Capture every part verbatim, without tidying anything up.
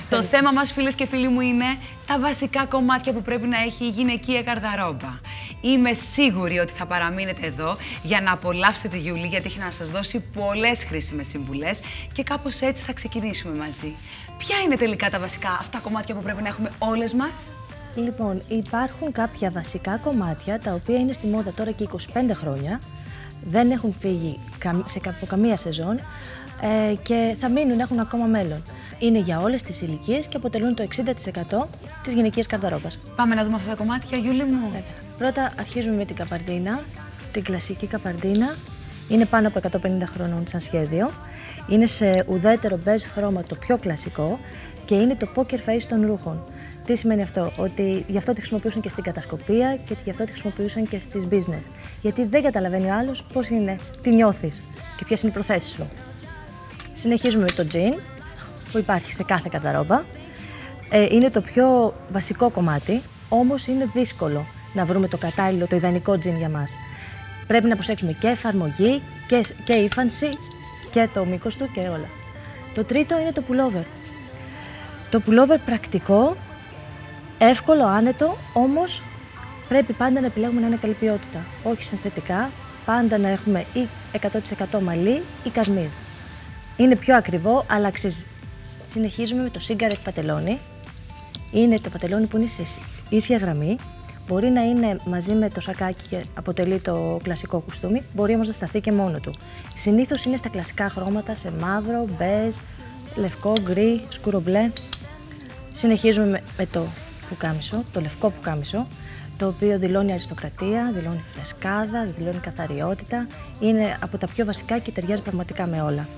Το θέμα μας, φίλες και φίλοι μου, είναι τα βασικά κομμάτια που πρέπει να έχει η γυναικεία καρδαρόμπα. Είμαι σίγουρη ότι θα παραμείνετε εδώ για να απολαύσετε τη Γιούλη, γιατί έχει να σας δώσει πολλές χρήσιμες συμβουλές και κάπως έτσι θα ξεκινήσουμε μαζί. Ποια είναι τελικά τα βασικά αυτά κομμάτια που πρέπει να έχουμε όλες μας? Λοιπόν, υπάρχουν κάποια βασικά κομμάτια τα οποία είναι στη μόδα τώρα και είκοσι πέντε χρόνια, δεν έχουν φύγει σε καμία σεζόν ε, και θα μείνουν, έχουν ακόμα μέλλον. Είναι για όλες τις ηλικίες και αποτελούν το εξήντα τοις εκατό της γυναικείας καρδαρόμπας. Πάμε να δούμε αυτά τα κομμάτια, Γιούλη μου. Βέβαια. Πρώτα αρχίζουμε με την καπαρντίνα, την κλασική καπαρντίνα. Είναι πάνω από εκατόν πενήντα χρονών σαν σχέδιο. Είναι σε ουδέτερο μπέζ χρώμα, το πιο κλασικό, και είναι το poker face των ρούχων. Τι σημαίνει αυτό? Ότι γι' αυτό τη χρησιμοποιούσαν και στην κατασκοπία και γι' αυτό τη χρησιμοποιούσαν και στις business. Γιατί δεν καταλαβαίνει ο άλλος πώς είναι, τι νιώθεις και ποιες είναι οι προθέσεις σου. Συνεχίζουμε με το jean, που υπάρχει σε κάθε καρδαρόμπα. Ε, είναι το πιο βασικό κομμάτι, όμως είναι δύσκολο να βρούμε το κατάλληλο, το ιδανικό jean για μας. Πρέπει να προσέξουμε και εφαρμογή και, και ύφανση και το μήκος του και όλα. Το τρίτο είναι το pullover. Το pullover πρακτικό, εύκολο, άνετο, όμως πρέπει πάντα να επιλέγουμε να είναι καλή ποιότητα. Όχι συνθετικά, πάντα να έχουμε ή εκατό τοις εκατό μαλλί ή κασμίρ. Είναι πιο ακριβό, αλλά αξίζει. Συνεχίζουμε με το cigarette πατελόνι. Είναι το πατελόνι που είναι σε ίσια γραμμή. Μπορεί να είναι μαζί με το σακάκι και αποτελεί το κλασικό κουστούμι, μπορεί όμως να σταθεί και μόνο του. Συνήθως είναι στα κλασικά χρώματα, σε μαύρο, μπέζ, λευκό, γκρι, σκούρο μπλε. Συνεχίζουμε με το πουκάμισο, το λευκό πουκάμισο, το οποίο δηλώνει αριστοκρατία, δηλώνει φρεσκάδα, δηλώνει καθαριότητα. Είναι από τα πιο βασικά και ταιριάζει πραγματικά με όλα.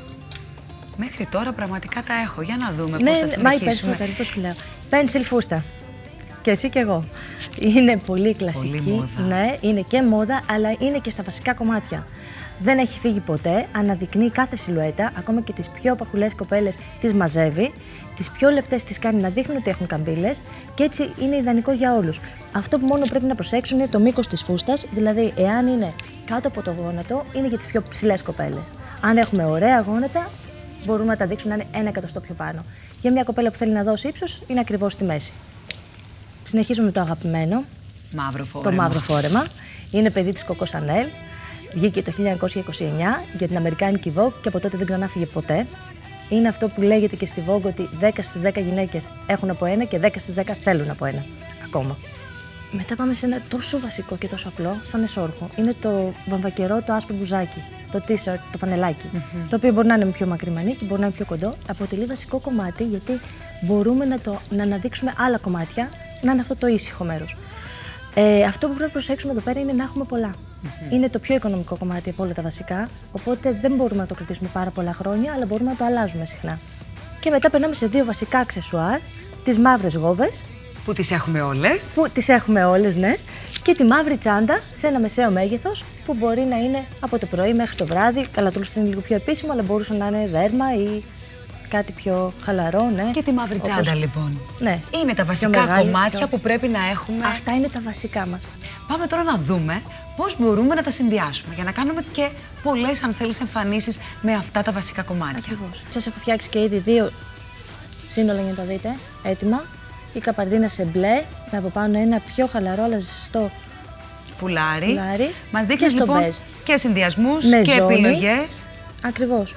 Μέχρι τώρα πραγματικά τα έχω. Για να δούμε ναι, πώς θα συνεχίσουμε. Μα είπες φούστα, αυτό σου λέω. Πένσιλ φούστα. Και εσύ και εγώ. Είναι πολύ κλασική. Πολύ μόδα. Ναι, είναι και μόδα, αλλά είναι και στα βασικά κομμάτια. Δεν έχει φύγει ποτέ, αναδεικνύει κάθε σιλουέτα, ακόμα και τις πιο παχουλές κοπέλες τις μαζεύει, τις πιο λεπτές τις κάνει να δείχνουν ότι έχουν καμπύλες και έτσι είναι ιδανικό για όλους. Αυτό που μόνο πρέπει να προσέξουν είναι το μήκος της φούστας, δηλαδή εάν είναι κάτω από το γόνατο, είναι για τις πιο ψηλές κοπέλες. Αν έχουμε ωραία γόνατα, μπορούμε να τα δείξουμε να είναι ένα εκατοστό πιο πάνω. Για μια κοπέλα που θέλει να δώσει ύψος, είναι ακριβώς στη μέση. Συνεχίζουμε με το αγαπημένο, μαύρο φόρεμα. Το μαύρο φόρεμα. Είναι παιδί της Coco Chanel. Βγήκε το χίλια εννιακόσια είκοσι εννιά για την αμερικάνικη Vogue και από τότε δεν ξανάφυγε ποτέ. Είναι αυτό που λέγεται και στη Vogue ότι δέκα στις δέκα γυναίκες έχουν από ένα και δέκα στις δέκα θέλουν από ένα ακόμα. Μετά πάμε σε ένα τόσο βασικό και τόσο απλό, σαν εσώρουχο. Είναι το βαμβακερό, το άσπρο μπουζάκι, το t-shirt, το φανελάκι. Mm-hmm. Το οποίο μπορεί να είναι πιο μακρύ μανίκι, μπορεί να είναι πιο κοντό. Αποτελεί βασικό κομμάτι γιατί μπορούμε να, το, να αναδείξουμε άλλα κομμάτια, να είναι αυτό το ήσυχο μέρος. Ε, αυτό που πρέπει να προσέξουμε εδώ πέρα είναι να έχουμε πολλά. Mm-hmm. Είναι το πιο οικονομικό κομμάτι από όλα τα βασικά, οπότε δεν μπορούμε να το κρατήσουμε πάρα πολλά χρόνια, αλλά μπορούμε να το αλλάζουμε συχνά. Και μετά περνάμε σε δύο βασικά αξεσουάρ, τις μαύρες γόβες. Που τις έχουμε όλες. Που τις έχουμε όλες, ναι. Και τη μαύρη τσάντα σε ένα μεσαίο μέγεθος που μπορεί να είναι από το πρωί μέχρι το βράδυ. Καλά, τουλάχιστον είναι λίγο πιο επίσημο, αλλά μπορούσε να είναι δέρμα ή κάτι πιο χαλαρό, ναι. Και τη μαύρη όπως... τσάντα, λοιπόν. Ναι. Είναι τα βασικά μεγάλη, κομμάτια πιο... που πρέπει να έχουμε. Αυτά είναι τα βασικά μας. Πάμε τώρα να δούμε πώς μπορούμε να τα συνδυάσουμε για να κάνουμε και πολλές, αν θέλεις, εμφανίσεις με αυτά τα βασικά κομμάτια. Ακριβώς. Σας έχω φτιάξει και ήδη δύο σύνολα για να τα δείτε, έτοιμα. Η καπαρδίνα σε μπλε, με από πάνω ένα πιο χαλαρό αλλά ζεστό φουλάρι. φουλάρι. Μας δείχνει λοιπόν μπέζ. Και συνδυασμούς με και ζώνη. Επιλογές. Ακριβώς.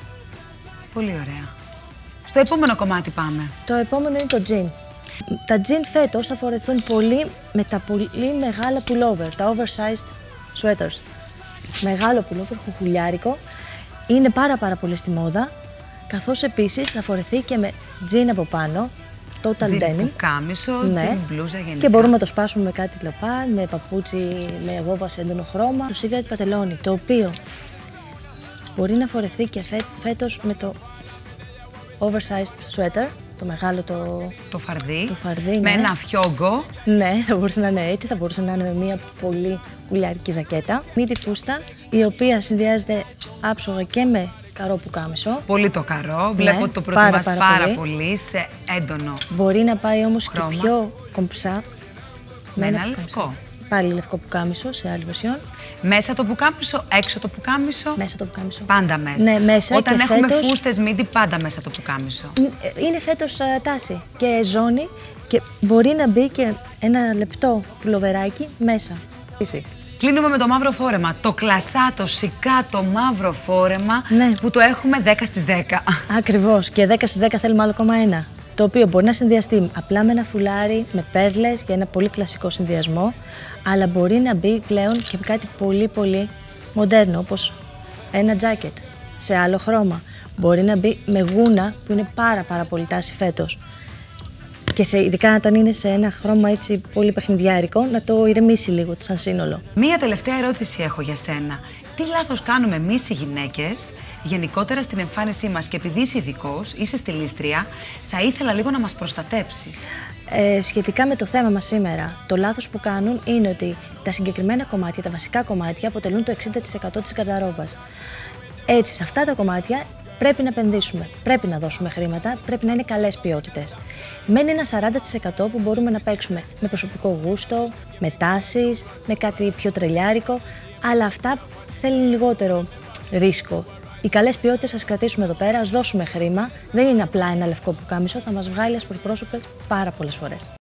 Πολύ ωραία. Στο επόμενο κομμάτι πάμε. Το επόμενο είναι το jean. Τα jean φέτος θα φορεθούν πολύ με τα πολύ μεγάλα pullover, τα oversized sweaters. Μεγάλο pullover, χουχουλιάρικο. Είναι πάρα πάρα πολύ στη μόδα. Καθώς επίσης θα φορεθεί και με jean από πάνω. Total denim. Jean κάμισο, ναι. jean μπλούζα γενικά. Και μπορούμε να το σπάσουμε με κάτι λεπάν, με παπούτσι, με γόβα σε έντονο χρώμα. Το cigarette πατελόνι, το οποίο μπορεί να φορεθεί και φέ, φέτος με το oversized sweater, το μεγάλο το, το φαρδί, το φαρδί με ναι. ένα φιόγκο. Ναι, θα μπορούσε να είναι έτσι, θα μπορούσε να είναι με μια πολύ χουλιάρικη ζακέτα. Μύτη φούστα, η οποία συνδυάζεται άψογα και με καρό πουκάμισο. Πολύ το καρό. Ναι, βλέπω ότι το προτιμάς πάρα, πάρα, πάρα πολύ. πολύ σε έντονο Μπορεί να πάει όμως χρώμα. και πιο κομψά. Με ένα λευκό. πάλι λευκό πουκάμισο σε άλλη βερσιόν. Μέσα το πουκάμισο, έξω το πουκάμισο. Μέσα το πουκάμισο. Πάντα μέσα. Ναι, μέσα. Όταν και έχουμε φέτος... φούστες μίντι, πάντα μέσα το πουκάμισο. Είναι φέτος α, τάση και ζώνη και μπορεί να μπει και ένα λεπτό πουλοβεράκι μέσα. Κλείνουμε με το μαύρο φόρεμα. Το κλασά, το σικά, το μαύρο φόρεμα, ναι, που το έχουμε δέκα στις δέκα. Ακριβώς. Και δέκα στις δέκα θέλουμε άλλο ακόμα ένα. Το οποίο μπορεί να συνδυαστεί απλά με ένα φουλάρι, με πέρλες για ένα πολύ κλασικό συνδυασμό, αλλά μπορεί να μπει πλέον και κάτι πολύ πολύ μοντέρνο, όπως ένα τζάκετ σε άλλο χρώμα. Μπορεί να μπει με γούνα, που είναι πάρα πάρα πολύ τάση φέτος. Και σε, ειδικά όταν είναι σε ένα χρώμα έτσι πολύ παιχνιδιάρικο, να το ηρεμήσει λίγο σαν σύνολο. Μία τελευταία ερώτηση έχω για σένα. Τι λάθος κάνουμε εμείς οι γυναίκες γενικότερα στην εμφάνισή μας, και επειδή είσαι ειδικός, είσαι στιλίστρια, θα ήθελα λίγο να μας προστατέψεις. Ε, σχετικά με το θέμα μας σήμερα, το λάθος που κάνουν είναι ότι τα συγκεκριμένα κομμάτια, τα βασικά κομμάτια, αποτελούν το εξήντα τοις εκατό της γκαρνταρόμπας. Έτσι, σε αυτά τα κομμάτια πρέπει να επενδύσουμε, πρέπει να δώσουμε χρήματα, πρέπει να είναι καλές ποιότητες. Μένει ένα σαράντα τοις εκατό που μπορούμε να παίξουμε με προσωπικό γούστο, με τάσεις, με κάτι πιο τρελιάρικο, αλλά αυτά θέλουν λιγότερο ρίσκο. Οι καλές ποιότητες ας κρατήσουμε εδώ πέρα, ας δώσουμε χρήμα. Δεν είναι απλά ένα λευκό πουκάμισο, θα μας βγάλει ασπροπρόσωπες πάρα πολλές φορές.